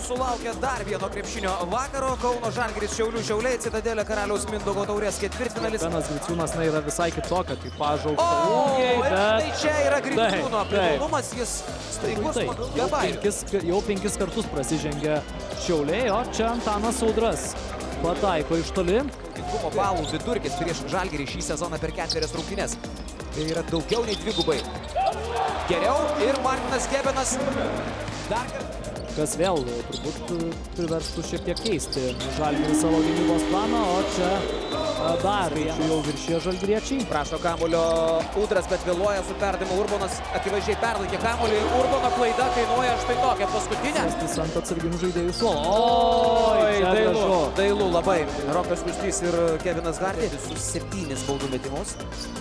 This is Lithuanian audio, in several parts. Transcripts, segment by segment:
sulaukia dar vieno krepšinio vakaro. Kauno Žalgiris Šiaulių Šiauliai, Citadelė Karaliaus Mindaugo taurės ketvirtfinalis. Benas Griciūnas yra visai kitokia, kaip pažaukta ūgiai, bet... Tai čia yra Griciūno privalumas, jis staigus jau 5 kartus prasižengė Šiauliai, o čia Antanas Audras pataiko iš toli. Naudingumo balų vidurkis prieš Žalgirį šį sezoną per 4 rungtynes. Tai yra daugiau nei dvigubai. Geriau ir Martinas Gebenas dar kartą. Kas vėl turbūt priverstų šiek tiek keisti Žalgirį savo gynybos planą, o čia dar jau viršė žalgiriečiai. Prašo kamuolio Udras, bet vėluoja su perdavimu. Urbonas akivaizdžiai perlaikė kamuolį. Urbono klaida kainuoja štai tokią paskutinę. Sestis ant atsarginių žaidėjų suolo. Oi, dailu labai. Rokas Gustys ir Kevinas Hardy su 7 baudų metimus.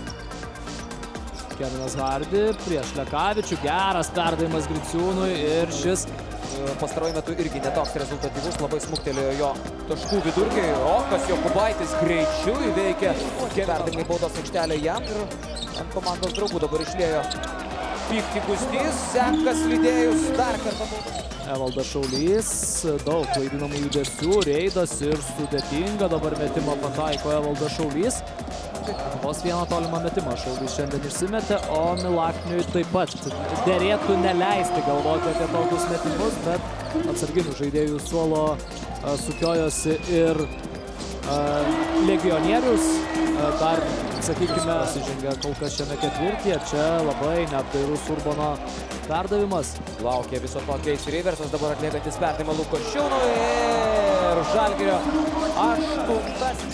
Kevinas Hardy prieš Lekavičių, geras perdavimas Griciūnui ir šis pastaruoju metu irgi netoks rezultatyvus, labai smuktelėjo jo taškų vidurkiai. Rokas Jokubaitis greičiu įveikė perdavimai baudos aikštelę jam ir ant komandos draugų dabar išliejo pykti Gustys, Zekas Lydėjus dar kartą baudos. Evaldas Šaulys, daug klaidinamų judesių, reidas ir sudėtinga, dabar metimą pataiko Evaldas Šaulys. Vos vieną tolimą metimą Šaulys šiandien išsimetė, o Milakniui taip pat derėtų neleisti galvoti apie tokius metimus, bet atsarginių žaidėjų suolo sukiojosi ir legionierius. Dar, sakykime, pasižengia kol kas šiame ketvirtyje, čia labai neapdairus Urbono perdavimas. Laukia viso to Keisi Riversas, dabar atliekantis perdavimą Lukas Šiaunui ir Žalgirio 8.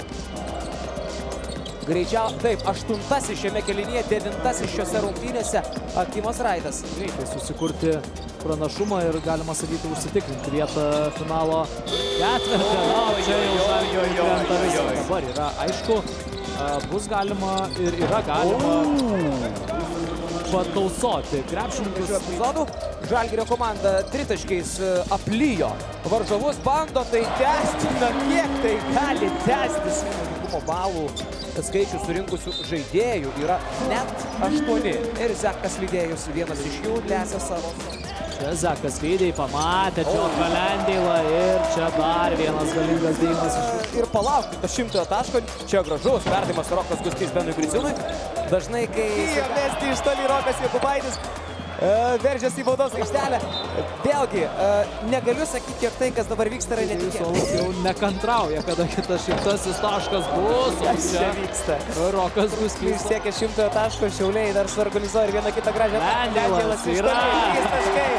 Taip, 8 šiame kėlinyje, 9 šiose rungtynėse Akimas Raitas. Greitai susikurti pranašumą ir, galima sakyti, užsitikrinti vietą finalo ketvirtį. Čia jau Žalgirio krenta viskas. Dabar yra aišku, bus galima ir yra galima patausoti krepšininkus. Epizodų Žalgirio komanda tritaškiais aplijo varžovus, bando tai tęsti, kiek tai gali tęstis. Naudingumo balų skaičius surinkusių žaidėjų yra net 8 ir Zekas Lydėjus vienas iš jų tęsia savo. Čia Zekas Lydėjai pamatė Džioką Lendeilą ir čia dar vienas galingas dėjimas iš jų. Ir palaukti to 100 taško, čia gražus perdavimas Rokas Gustys Benui Griciūnui. Dažnai, kai mesti iš toli Rokas Jokubaitis veržiasi į baudos aikštelę. Vėlgi, negaliu sakyti, kiek tai, kas dabar vyksta, yra netikėta. Jis jau nekantrauja, kada kitas 100 taškas bus. Čia vyksta. Rokas Gustys siekia 100 taško, Šiauliai dar suorganizuoja ir vieną kitą gražią. Lendeilas yra. 3 taškai.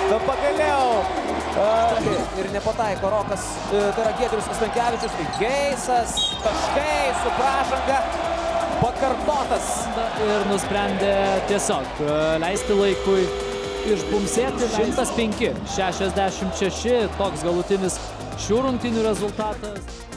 Pagaliau. Ir nepataiko Rokas, tai yra Giedrius Stankevičius, tai Geisas, taškai su pražanga. Pakartotas. Ir nusprendė tiesiog leisti laikui išbumsėti. 105-66, toks galutinis šių rungtynių rezultatas.